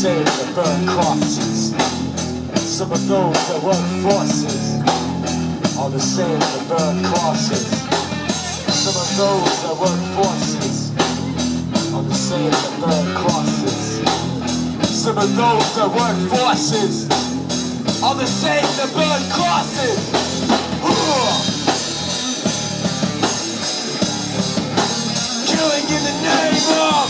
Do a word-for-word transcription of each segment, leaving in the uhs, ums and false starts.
same that burn crosses. Some of those that work forces are the same that burn crosses. Some of those that work forces are the same that burn crosses. Some of those that work forces are the same that burn crosses. Killing in the name of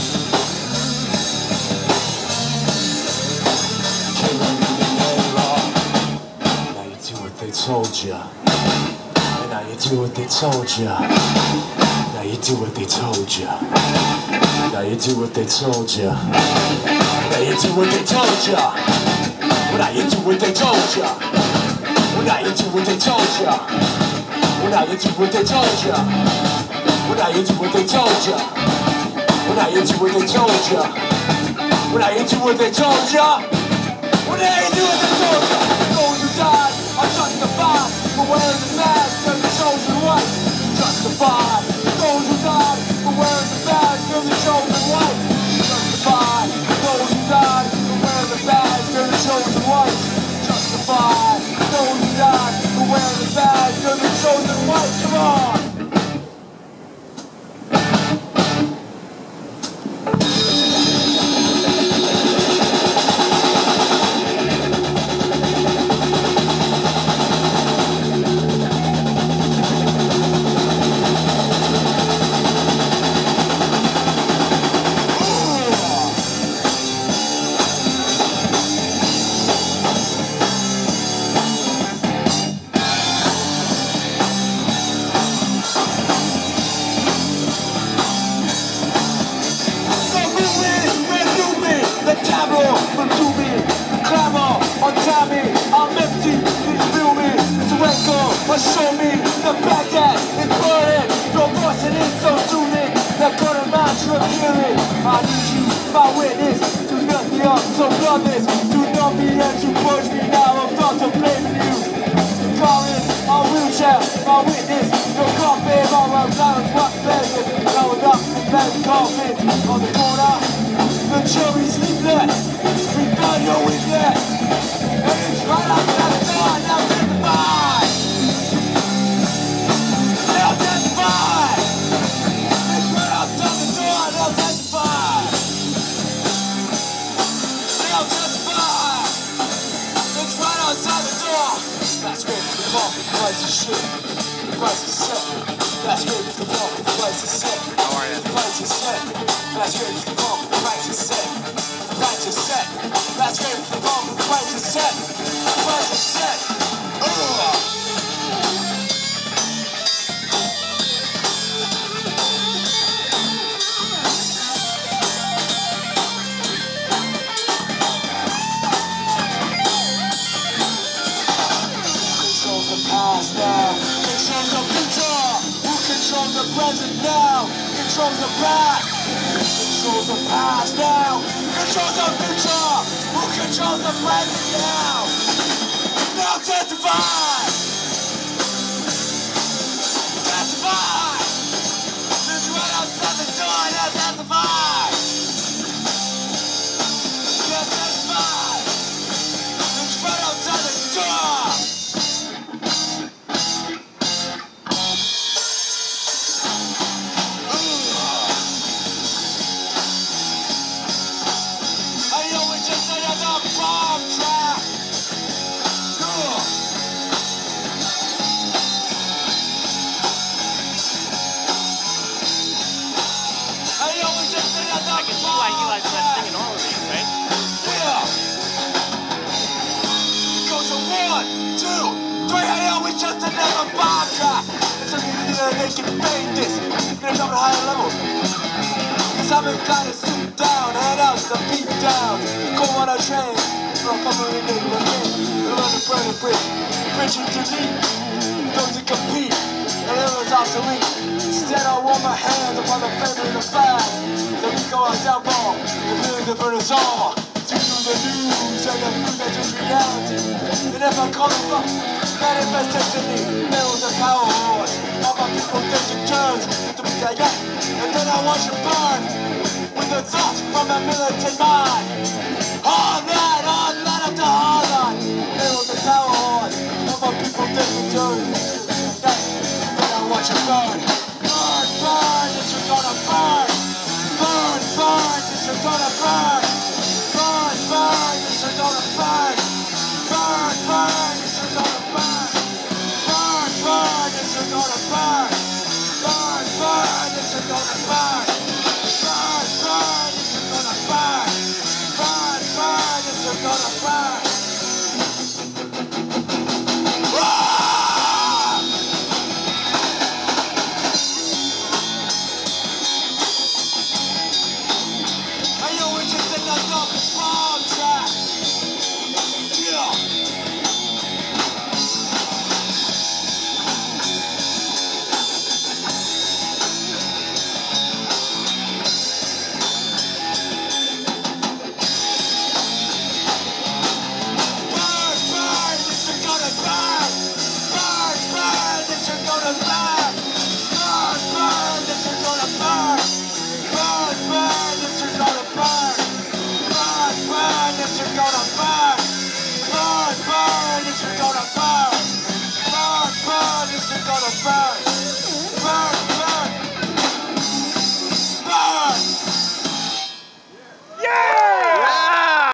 killing in the name of. Now you do what they told ya. And now you do what they told ya. Now you do what they told ya. Now you do what they told ya. Now you do what they told ya. Well, now you do what they told ya. Well, now you do what they told ya. Well, now you do what they told ya. Well, now you do what they told ya. Well, now you do what they told ya. Well, now you do what they told ya. Well, now you do what they told ya. Those who died are justified for wearing the mask of the chosen white. Justified. Those who died for wearing the mask of the chosen white. Justified. Those who died for wearing the mask of the chosen white. Justified. Those who died for wearing the mask of the chosen white. Come on. Show me the Baghdad is burning. Your voice and it's so soothing. They're gonna match your hearing. I need you, my witness, to nut me up, so bloodless. To numb me and to purge me now. I'm not to blame you. Chorus, my wheelchair, my witness. Your coffin, all my balance, what pleasure. Now enough to bed coffins on the corner. The jury sleepless. We find your weakness. And it's right outside the door. Now testify. Now testify! It's right outside the door, now testify! Now testify! It's right outside the door! That's great for the pump, the price is shit. The price is set. That's great for the pump, the price is set. How are you? The price is set. That's great for the pump, the price is set. The price is set. That's great for the pump, the price is set. The price is set. Ugh! The present now, controls the past, controls the past now, controls the future, who controls the present now? Now testify! Testify! It's right outside the door, now testify! Now testify! It's right outside the door! I can see why he likes singing all of these, right? Yeah. Goes to one, two, three. I always just another bomb track. It's something to do that they can fade this. Get it up at a higher level. Cause I've been kinda suit down, head out, some beat down. Go on a train, for a couple of days again. We're on the burning bridge, bridging to lead. Those who compete, and it was obsolete. Instead I warm my hands upon the favor of the flag. So we go out down ball, the feeling to burn us all. To the news, and the food that just reality. And if I call it up, manifest destiny. Bills and power wars. All my people taking turns to be like that. And then I watch it burn with the thoughts from a militant mind. Hard night, hard night after hard night. It was a tower hard. No more people didn't do it. Better watch it burn. Burn, burn, this is gonna burn. Burn, burn, this is gonna burn. Burn, burn, this is gonna burn. Burn, burn, this is gonna burn. Burn, burn, this is gonna burn. Burn, burn, this is gonna burn. Burn, burn, this is gonna burn. Burn, burn, this is gonna burn. I know it's just another bomb track. Yeah. Burn!